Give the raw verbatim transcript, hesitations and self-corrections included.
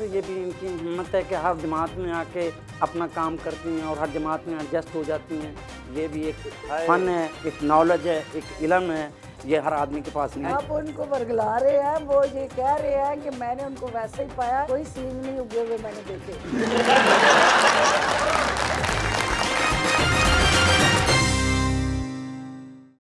ये भी इनकी हिम्मत है कि हर जमात में आके अपना काम करती हैं और हर जमात में एडजस्ट हो जाती हैं। ये भी एक फ़न है, एक नॉलेज है, एक इल्म है, ये हर आदमी के पास नहीं है। आप उनको बरगला रहे हैं, वो ये कह रहे हैं कि मैंने उनको वैसे ही पाया, कोई सींग नहीं उगे हुए मैंने देखे।